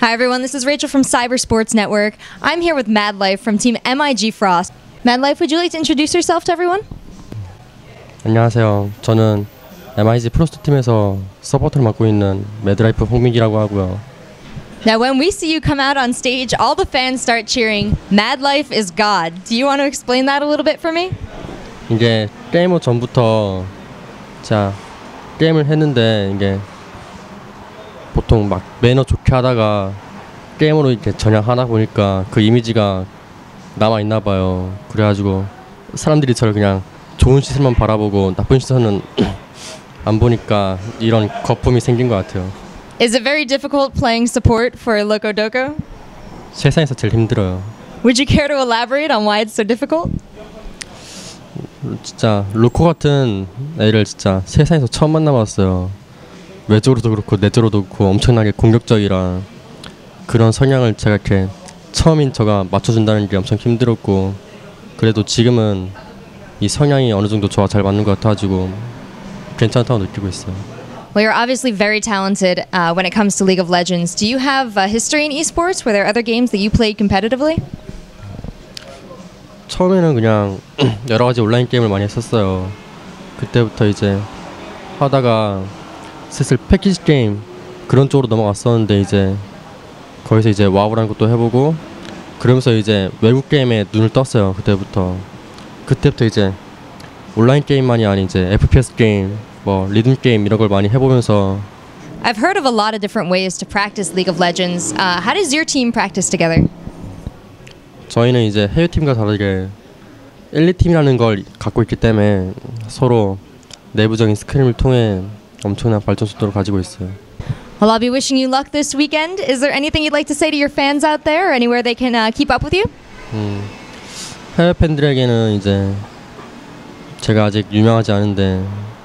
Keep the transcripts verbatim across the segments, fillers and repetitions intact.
Hi everyone, this is Rachel from Cyber Sports Network. I'm here with Mad Life from Team M I G Frost. Mad Life, would you like to introduce yourself to everyone? 안녕하세요. 저는 엠아이지 프로스트 팀에서 서포터를 맡고 있는 매드라이프 홍민기라고 하고요. Now when we see you come out on stage, all the fans start cheering, Mad Life is God. Do you want to explain that a little bit for me? 이게 게이머 전부터 자 게임을 했는데 이게 보통 막 매너 좋게 하다가 게임으로 이렇게 전향하다 보니까 그 이미지가 남아 있나 봐요. 그래가지고 사람들이 저를 그냥 좋은 시선만 바라보고 나쁜 시선은 안 보니까 이런 거품이 생긴 것 같아요. Is it very difficult playing support for Loco Doco? 세상에서 제일 힘들어요. Would you care to elaborate on why it's so difficult? 진짜 로코 같은 애를 진짜 세상에서 처음 만나봤어요. 외적으로도 그렇고 내적으로도 그렇고 엄청나게 공격적이라 그런 성향을 제가 이렇게 처음인 저가 맞춰준다는 게 엄청 힘들었고 그래도 지금은 이 성향이 어느 정도 저와 잘 맞는 것 같아가지고 괜찮다고 느끼고 있어요. Well, you're obviously very talented uh, when it comes to League of Legends. Do you have a history in esports? Were there other games that you played competitively? 처음에는 그냥 여러 가지 온라인 게임을 많이 했었어요. 그때부터 이제 하다가 슬슬 패키지 게임 그런 쪽으로 넘어갔었는데 이제 거기서 이제 와우라는 것도 해보고 그러면서 이제 외국 게임에 눈을 떴어요. 그때부터 그때부터 이제 온라인 게임만이 아닌 이제 에프피에스 게임, 뭐 리듬 게임 이런 걸 많이 해보면서 I've heard of a lot of different ways to practice League of Legends. Uh, how does your team practice together? 저희는 이제 해외 팀과 다르게 일, 이 팀이라는 걸 갖고 있기 때문에 서로 내부적인 스크림을 통해 엄청난 발전 속도를 가지고 있어요. Well, I'll be wishing you luck this weekend. Is there anything you'd like to say to your fans out there or anywhere they can uh, keep up with you? 음, 해외 팬들에게는 이제 제가 아직 유명하지 않은데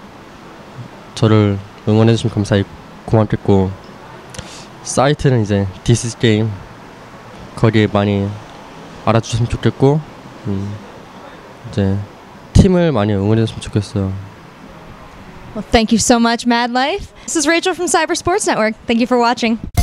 저를 응원해 주시면 감사히 고맙겠고 사이트는 이제 This is Game 거기에 많이 알아주셨으면 좋겠고 음, 이제 팀을 많이 응원해 줬으면 좋겠어요. Well, thank you so much, Mad Life. This is Rachel from Cyber Sports Network. Thank you for watching.